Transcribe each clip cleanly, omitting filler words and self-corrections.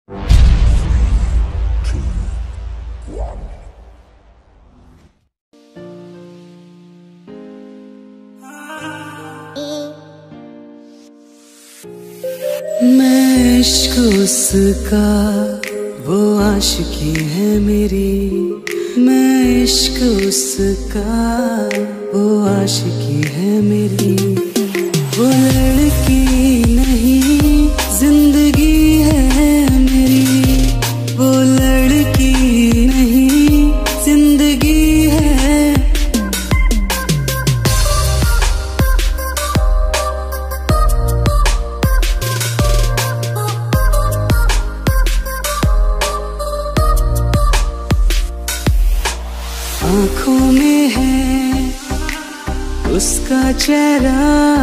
मैं इश्क उसका वो आशिकी है मेरी, मैं इश्क उसका वो आशिकी है मेरी। वो लड़की नहीं जिंदगी है मेरी, वो लड़की नहीं जिंदगी है। आँखों में है उसका चेहरा,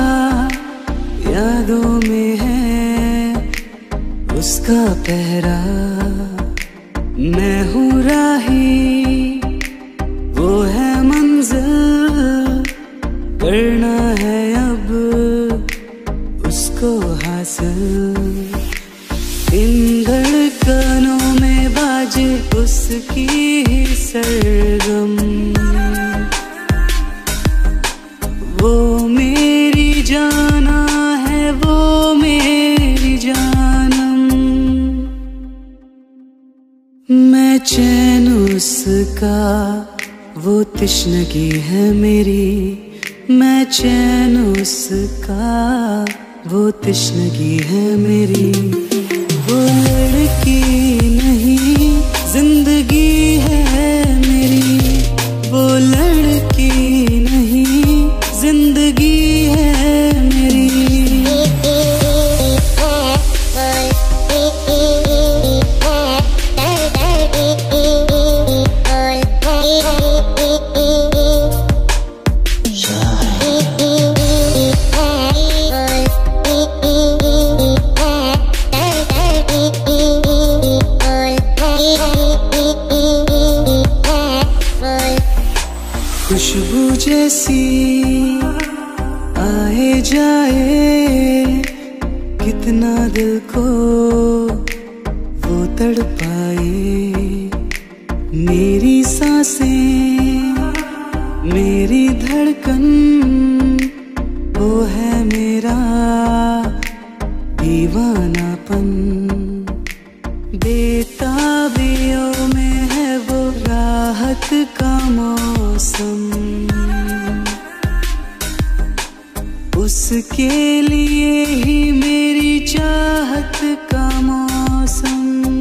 यादों में है उसका पहरा। मैं हूँ राही वो है मंजिल, करना है अब उसको हासिल। इन धड़कनों में बाजे उसकी ही सरगम, वो मेरी जाना है वो मेरी जानम। मैं चैन उसका वो तिश्नगी है मेरी, मैं चैन उसका वो तिश्नगी है मेरी। वो लड़की नहीं जिंदगी है मेरी, वो लड़की नहीं जिंदगी है मेरी। खुशबू जैसी आए जाए, कितना दिल को वो तड़पाए। मेरी सांसें मेरी धड़कन, वो है मेरा दीवानापन। बेताबियों में है वो राहत का मौसम, उसके लिए ही मेरी चाहत का मौसम।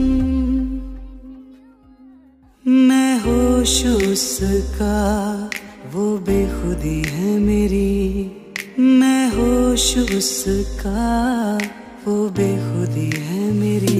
मैं होश उसका वो बेखुदी है मेरी, मैं होश उसका वो बेखुदी है मेरी।